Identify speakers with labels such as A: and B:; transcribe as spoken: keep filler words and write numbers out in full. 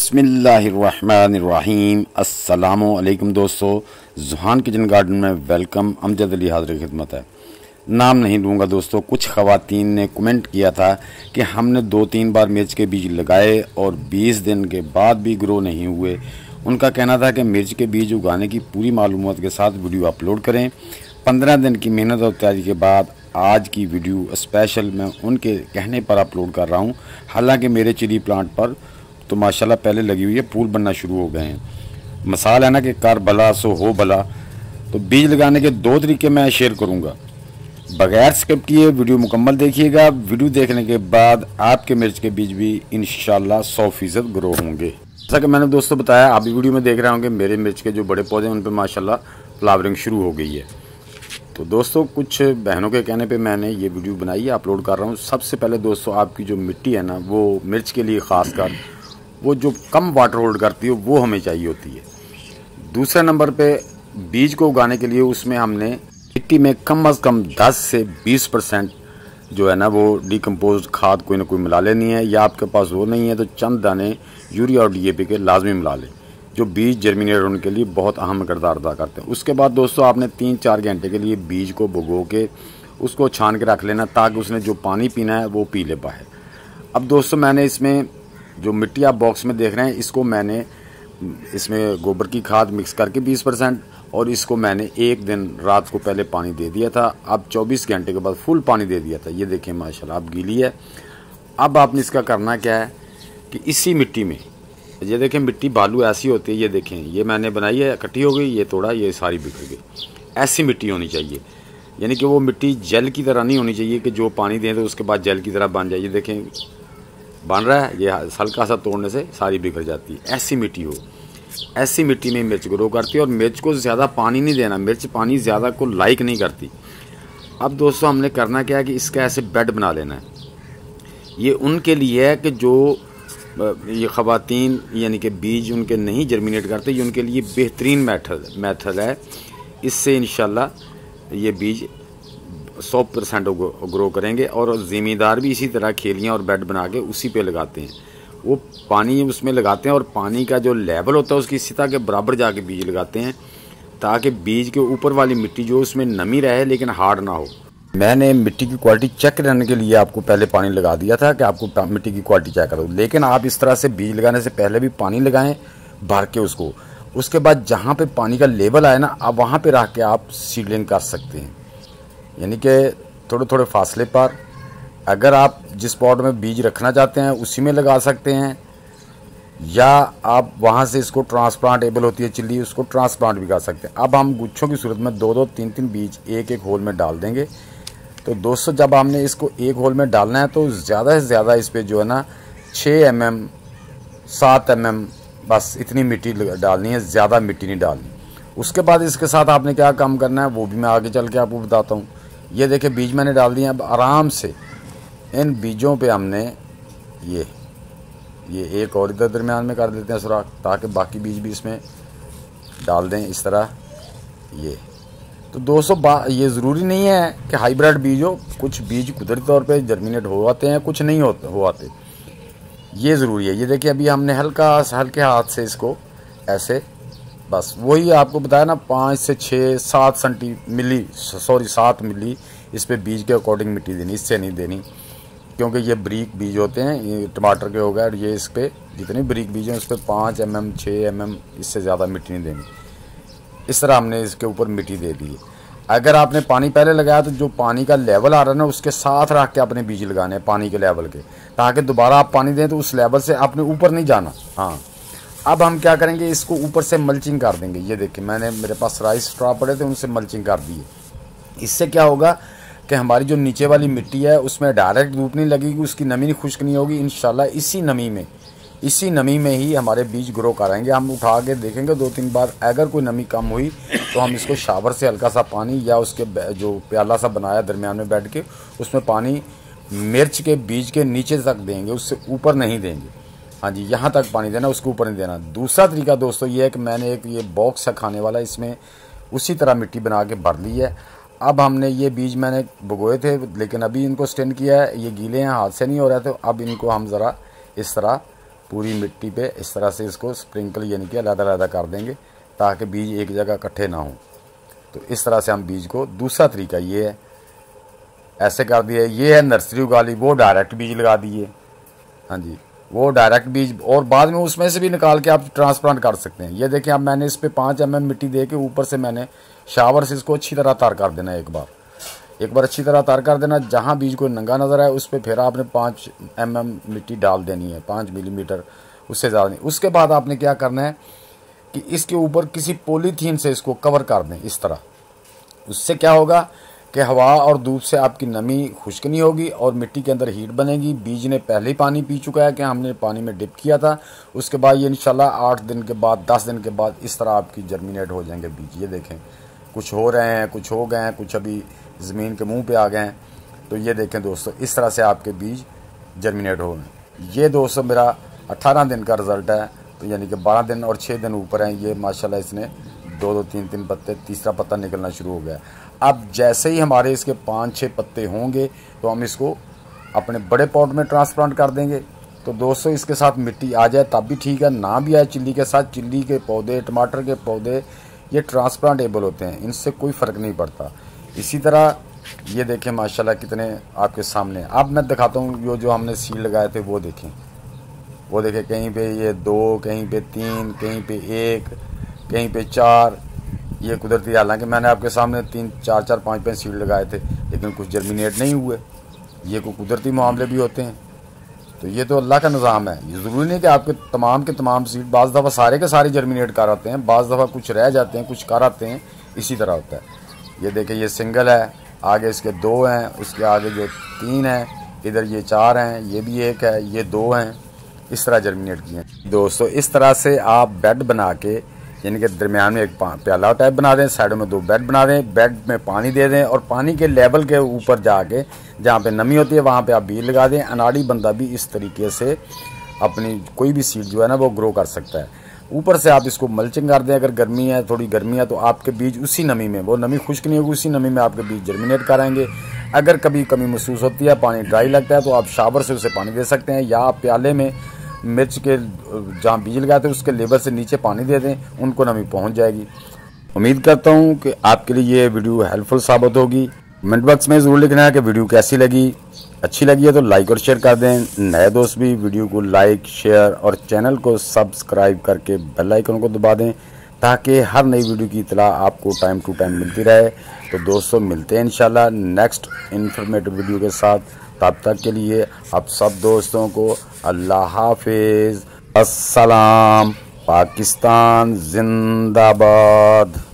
A: बिस्मिल्लाहिर्रहमानिर्रहीम। अस्सलामुअलैकुम दोस्तों, ज़ुहान किचन गार्डन में वेलकम। अमजद अली हाज़िर खिदमत है। नाम नहीं लूँगा दोस्तों। कुछ ख़वातीन ने कमेंट किया था कि हमने दो तीन बार मिर्च के बीज लगाए और बीस दिन के बाद भी ग्रो नहीं हुए। उनका कहना था कि मिर्च के बीज उगाने की पूरी मालूमात के साथ वीडियो अपलोड करें। पंद्रह दिन की मेहनत और तैयारी के बाद आज की वीडियो स्पेशल मैं उनके कहने पर अपलोड कर रहा हूँ। हालांकि मेरे चिली प्लांट पर तो माशाल्लाह पहले लगी हुई है, फूल बनना शुरू हो गए हैं। मसाल है ना कि कर भला सो हो भला। तो बीज लगाने के दो तरीके मैं शेयर करूँगा। बगैर स्किप किए वीडियो मुकम्मल देखिएगा। वीडियो देखने के बाद आपके मिर्च के बीज भी इंशाल्लाह सौ फीसद ग्रो होंगे। जैसा कि मैंने दोस्तों बताया, आप भी वीडियो में देख रहे होंगे मेरे मिर्च के जो बड़े पौधे हैं उन पर माशाल्लाह फ्लावरिंग शुरू हो गई है। तो दोस्तों कुछ बहनों के कहने पे मैंने ये वीडियो बनाई है, अपलोड कर रहा हूँ। सबसे पहले दोस्तों आपकी जो मिट्टी है ना, वो मिर्च के लिए ख़ास कर वो जो कम वाटर होल्ड करती है वो हमें चाहिए होती है। दूसरे नंबर पे बीज को उगाने के लिए उसमें हमने मिट्टी में कम अज़ कम दस से बीस परसेंट जो है ना वो डिकम्पोज खाद कोई ना कोई मिला लेनी है, या आपके पास वो नहीं है तो चंद दाने यूरिया और डी ए पी के लाजमी मिला लें, जो बीज जर्मिनेट होने के लिए बहुत अहम किरदार अदा करते हैं। उसके बाद दोस्तों आपने तीन चार घंटे के लिए बीज को भिगो के उसको छान के रख लेना, ताकि उसने जो पानी पीना है वो पी ले पाए। अब दोस्तों मैंने इसमें जो मिट्टी आप बॉक्स में देख रहे हैं, इसको मैंने इसमें गोबर की खाद मिक्स करके बीस परसेंट, और इसको मैंने एक दिन रात को पहले पानी दे दिया था। अब चौबीस घंटे के बाद फुल पानी दे दिया था। ये देखें माशाल्लाह अब गीली है। अब आपने इसका करना क्या है कि इसी मिट्टी में, ये देखें मिट्टी बालू ऐसी होती है, ये देखें ये मैंने बनाई है, इकट्ठी हो गई, ये तोड़ा, ये सारी बिखर गई। ऐसी मिट्टी होनी चाहिए, यानी कि वो मिट्टी जेल की तरह नहीं होनी चाहिए कि जो पानी दें तो उसके बाद जेल की तरह बन जाए। ये देखें बन रहा है, ये हल्का सा तोड़ने से सारी बिखर जाती है। ऐसी मिट्टी हो, ऐसी मिट्टी में मिर्च ग्रो करती है। और मिर्च को ज़्यादा पानी नहीं देना, मिर्च पानी ज़्यादा को लाइक नहीं करती। अब दोस्तों हमने करना क्या है कि इसका ऐसे बेड बना लेना है। ये उनके लिए है कि जो ये ख़वातीन यानी कि बीज उनके नहीं जर्मिनेट करते, ये उनके लिए बेहतरीन मेथड मेथड है। इससे इंशाल्लाह ये बीज सौ परसेंट ग्रो करेंगे। और ज़मींदार भी इसी तरह खेलियाँ और बेड बना के उसी पे लगाते हैं, वो पानी उसमें लगाते हैं और पानी का जो लेवल होता है उसकी सतह के बराबर जाके बीज लगाते हैं, ताकि बीज के ऊपर वाली मिट्टी जो उसमें नमी रहे लेकिन हार्ड ना हो। मैंने मिट्टी की क्वालिटी चेक करने के लिए आपको पहले पानी लगा दिया था कि आपको मिट्टी की क्वालिटी चेक करो, लेकिन आप इस तरह से बीज लगाने से पहले भी पानी लगाएं भर के उसको। उसके बाद जहाँ पे पानी का लेवल आए ना, आप वहाँ पे रख के आप सीडलिंग कर सकते हैं, यानी कि थोड़े थोड़े फासले पर। अगर आप जिस पॉट में बीज रखना चाहते हैं उसी में लगा सकते हैं, या आप वहाँ से इसको ट्रांसप्लांटेबल होती है चिल्ली, उसको ट्रांसप्लांट भी कर सकते हैं। अब हम गुच्छों की सूरत में दो दो तीन तीन बीज एक एक होल में डाल देंगे। तो दोस्तों जब हमने इसको एक होल में डालना है तो ज़्यादा से ज़्यादा इस पर जो है ना छः एम एम सात एम एम बस इतनी मिट्टी डालनी है, ज़्यादा मिट्टी नहीं डालनी। उसके बाद इसके साथ आपने क्या काम करना है वो भी मैं आगे चल के आपको बताता हूँ। ये देखिए बीज मैंने डाल दिए। अब आराम से इन बीजों पे हमने ये ये एक और इधर दरमियान में कर देते हैं सुराख, ताकि बाकी बीज भी इसमें डाल दें इस तरह। ये तो दोस्तों ये ज़रूरी नहीं है कि हाइब्रिड बीज हो, कुछ बीज कुदरती तौर पे जर्मिनेट हो आते हैं, कुछ नहीं होते हो आते, ये ज़रूरी है। ये देखिए अभी हमने हल्का हल्के हाथ से इसको ऐसे, बस वही आपको बताया ना, पाँच से छः सात सेंटी मिली सॉरी सात मिली इस पर बीज के अकॉर्डिंग मिट्टी देनी, इससे नहीं देनी, क्योंकि ये ब्रीक बीज होते हैं। ये टमाटर के हो गए और ये इस पर जितने ब्रीक बीज हैं उस पर पाँच एम एम छः एम एम इससे ज़्यादा मिट्टी नहीं देनी। इस तरह हमने इसके ऊपर मिट्टी दे दी है। अगर आपने पानी पहले लगाया तो जो पानी का लेवल आ रहा है ना उसके साथ रख के अपने बीज लगाने हैं पानी के लेवल के, ताकि दोबारा आप पानी दें तो उस लेवल से आपने ऊपर नहीं जाना। हाँ अब हम क्या करेंगे, इसको ऊपर से मल्चिंग कर देंगे। ये देखिए मैंने मेरे पास राइस स्ट्रॉ पड़े थे, उनसे मल्चिंग कर दी है। इससे क्या होगा कि हमारी जो नीचे वाली मिट्टी है उसमें डायरेक्ट धूप नहीं लगेगी, उसकी नमी नहीं खुश्क नहीं होगी। इंशाल्लाह इसी नमी में इसी नमी में ही हमारे बीज ग्रो कराएंगे। हम उठा के देखेंगे दो तीन बार, अगर कोई नमी कम हुई तो हम इसको शावर से हल्का सा पानी, या उसके जो प्याला सा बनाया दरमियान में बैठ के उसमें पानी मिर्च के बीज के नीचे तक देंगे, उससे ऊपर नहीं देंगे। हाँ जी, यहाँ तक पानी देना, उसके ऊपर नहीं देना। दूसरा तरीका दोस्तों ये है कि मैंने एक ये बॉक्स है खाने वाला, इसमें उसी तरह मिट्टी बना के भर ली है। अब हमने ये बीज मैंने भिगोए थे लेकिन अभी इनको स्टेन किया है, ये गीले हैं, हाथ से नहीं हो रहे थे। अब इनको हम ज़रा इस तरह पूरी मिट्टी पे इस तरह से इसको स्प्रिंकल यानी कि अलग-अलग कर देंगे ताकि बीज एक जगह इकट्ठे ना हों। तो इस तरह से हम बीज को, दूसरा तरीका ये है, ऐसे कर दिए। ये है नर्सरी उगाली, वो डायरेक्ट बीज लगा दिए। हाँ जी, वो डायरेक्ट बीज, और बाद में उसमें से भी निकाल के आप ट्रांसप्लांट कर सकते हैं। ये देखें, अब मैंने इस पे पाँच एम एम मिट्टी दे के ऊपर से मैंने शावर से इसको अच्छी तरह तार कर देना है। एक बार एक बार अच्छी तरह तार कर देना। जहाँ बीज को नंगा नज़र आए उस पर फिर आपने पाँच एम एम मिट्टी डाल देनी है, पाँच मिलीमीटर, उससे ज़्यादा नहीं। उसके बाद आपने क्या करना है कि इसके ऊपर किसी पॉलीथीन से इसको कवर कर दें इस तरह। उससे क्या होगा कि हवा और धूप से आपकी नमी खुश्क नहीं होगी और मिट्टी के अंदर हीट बनेगी। बीज ने पहले ही पानी पी चुका है कि हमने पानी में डिप किया था। उसके बाद ये इंशाल्लाह आठ दिन के बाद, दस दिन के बाद इस तरह आपकी जर्मिनेट हो जाएंगे बीज। ये देखें, कुछ हो रहे हैं, कुछ हो गए हैं, कुछ अभी ज़मीन के मुंह पे आ गए हैं। तो ये देखें दोस्तों, इस तरह से आपके बीज जर्मिनेट हो गए। ये दोस्तों मेरा अठारह दिन का रिज़ल्ट है। तो यानी कि बारह दिन और छः दिन ऊपर हैं। ये माशाल्लाह इसने दो दो तीन तीन पत्ते, तीसरा पत्ता निकलना शुरू हो गया। अब जैसे ही हमारे इसके पाँच छः पत्ते होंगे तो हम इसको अपने बड़े पॉट में ट्रांसप्लांट कर देंगे। तो दोस्तों इसके साथ मिट्टी आ जाए तब भी ठीक है, ना भी आए चिल्ली के साथ, चिल्ली के पौधे, टमाटर के पौधे ये ट्रांसप्लांटेबल होते हैं, इनसे कोई फ़र्क नहीं पड़ता। इसी तरह ये देखें माशाल्लाह कितने आपके सामने। अब मैं दिखाता हूँ यो जो हमने सीड लगाए थे वो देखें, वो देखें कहीं पे ये दो, कहीं पे तीन, कहीं पे एक, कहीं पे चार। ये कुदरती, हालांकि मैंने आपके सामने तीन चार चार पाँच पाँच सीड लगाए थे लेकिन कुछ जर्मिनेट नहीं हुए। ये कोई कुदरती मामले भी होते हैं। तो ये तो अल्लाह का निज़ाम है। ये ज़रूरी नहीं कि आपके तमाम के तमाम सीड, बाज़ दफ़ा सारे के सारे जर्मिनेट कर आते हैं, बाज़ दफ़ा कुछ रह जाते हैं, कुछ कर आते हैं। इसी तरह होता है। ये देखें, ये सिंगल है, आगे इसके दो हैं, उसके आगे जो तीन हैं, इधर ये चार हैं, ये भी एक है, ये दो हैं। इस तरह जर्मिनेट किए हैं दोस्तों। इस तरह से आप बेड बना के, यानी कि दरमियान में एक प्याला टाइप बना दें, साइडों में दो बेड बना दें, बेड में पानी दे दें और पानी के लेवल के ऊपर जाके जहाँ पे नमी होती है वहाँ पे आप बीज लगा दें। अनाड़ी बंदा भी इस तरीके से अपनी कोई भी सीड जो है ना वो ग्रो कर सकता है। ऊपर से आप इसको मल्चिंग कर दें। अगर गर्मी है, थोड़ी गर्मी है, तो आपके बीज उसी नमी में, वो नमी खुश्क नहीं होगी, उसी नमी में आपके बीज जर्मिनेट कराएंगे। अगर कभी कमी महसूस होती है, पानी ड्राई लगता है, तो आप शावर से उसे पानी दे सकते हैं, या आप प्याले में मिर्च के जहाँ बीज लगाए थे उसके लेवल से नीचे पानी दे दें, उनको नमी पहुँच जाएगी। उम्मीद करता हूँ कि आपके लिए ये वीडियो हेल्पफुल साबित होगी। कमेंट बॉक्स में ज़रूर लिखना है कि वीडियो कैसी लगी। अच्छी लगी है तो लाइक और शेयर कर दें। नए दोस्त भी वीडियो को लाइक, शेयर और चैनल को सब्सक्राइब करके बेल आइकन को दबा दें ताकि हर नई वीडियो की इत्तला आपको टाइम टू टाइम मिलती रहे। तो दोस्तों मिलते हैं इंशाल्लाह नेक्स्ट इन्फॉर्मेटिव वीडियो के साथ। तब तक के लिए आप सब दोस्तों को अल्लाह हाफिज़। अस्सलाम। पाकिस्तान जिंदाबाद।